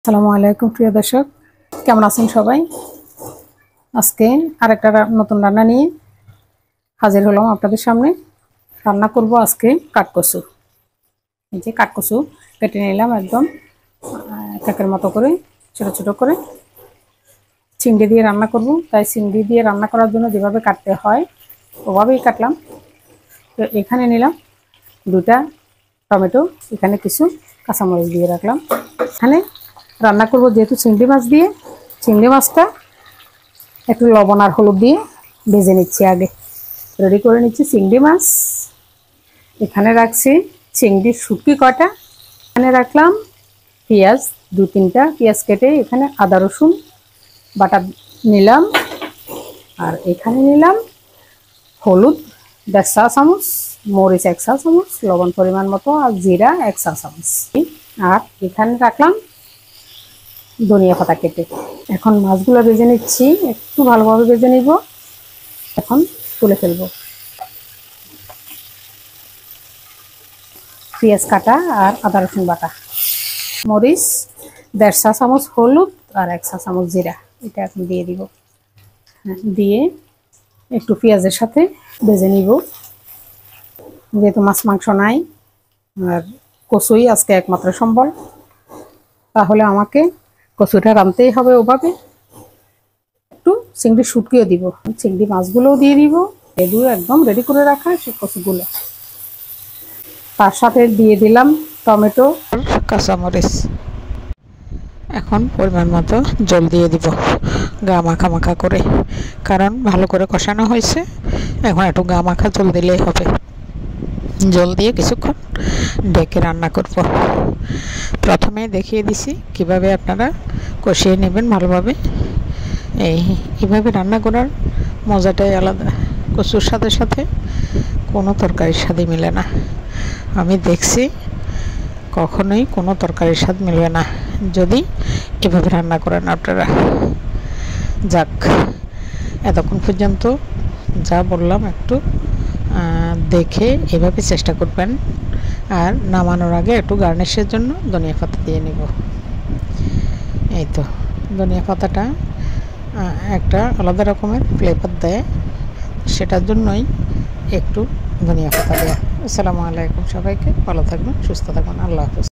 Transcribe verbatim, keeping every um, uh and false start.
আসসালামু আলাইকুম প্রিয় দর্শক, কেমন আছেন সবাই? আজকে আরেকটা নতুন রান্না নিয়ে হাজির হলাম আপনাদের সামনে। রান্না করব আজকে কাঠকচু। এই যে কাঠকচু কেটে নিলাম একদম কেকের মতো করে, ছোট ছোট করে। চিংড়ি দিয়ে রান্না করব, তাই চিংড়ি দিয়ে রান্না করার জন্য যেভাবে কাটতে হয় ওভাবেই কাটলাম। তো এখানে নিলাম দুটা টমেটো, এখানে কিছু কাঁচামরিচ দিয়ে রাখলাম। এখানে রান্না করব যেহেতু চিংড়ি মাছ দিয়ে, চিংড়ি মাছটা একটু লবণ আর হলুদ দিয়ে ভেজে নিচ্ছি। আগে রেডি করে নিচ্ছি চিংড়ি মাছ। এখানে রাখছি চিংড়ির শুটকি কটা, এখানে রাখলাম পেঁয়াজ দু তিনটা পেঁয়াজ কেটে, এখানে আদা রসুন বাটা নিলাম, আর এখানে নিলাম হলুদ দেড় চা চামচ, মরিচ এক চা চামচ, লবণ পরিমাণ মতো, আর জিরা এক চা চামচ। আর এখানে রাখলাম ধনিয়া পাতা কেটে। এখন মাছগুলো ভেজে নিচ্ছি, একটু ভালোভাবে ভেজে নিব। এখন তুলে ফেলবো। পেঁয়াজ কাটা আর আদা রসুন বাটা, মরিচ দেড় চা চামচ, হলুদ আর এক চা চামচ জিরা, এটা এখন দিয়ে দিব। দিয়ে একটু পেঁয়াজের সাথে ভেজে নিব। যেহেতু মাছ মাংস নাই আর কচুই আজকে একমাত্র সম্বল, তাহলে আমাকে কচুটা রাঁধতেই হবে ওভাবে। একটু চিংড়ি শুটকিও দিব, চিংড়ি মাছগুলোও দিয়ে দিব, এগুলো একদম রেডি করে রাখা সে কচুগুলো। তার সাথে দিয়ে দিলাম টমেটো, কাঁচামরিচ। এখন পরিমাণ মতো জল দিয়ে দিব, গা মাখা মাখা করে, কারণ ভালো করে কষানো হয়েছে। এখন একটু গা মাখা জল দিলেই হবে। জল দিয়ে কিছুক্ষণ ডেকে রান্না করব। প্রথমে দেখিয়ে দিছি কিভাবে আপনারা কষিয়ে নেবেন ভালোভাবে। এই এইভাবে রান্না করার মজাটাই আলাদা। কচুর সাথে সাথে কোনো তরকারির স্বাদই মিলে না। আমি দেখছি কখনোই কোনো তরকারির স্বাদ মিলবে না যদি এভাবে রান্না করেন আপনারা। যাক, এতক্ষণ পর্যন্ত যা বললাম একটু দেখে এভাবে চেষ্টা করবেন। আর নামানোর আগে একটু গার্নিশের জন্য ধনিয়া পাতা দিয়ে নেব। এই তো ধনিয়া পাতাটা একটা আলাদা রকমের ফ্লেভার দেয়, সেটার জন্যই একটু ধনিয়া পাতা দেওয়া। আসসালামু আলাইকুম সবাইকে, ভালো থাকবেন, সুস্থ থাকবেন, আল্লাহ হাফেজ।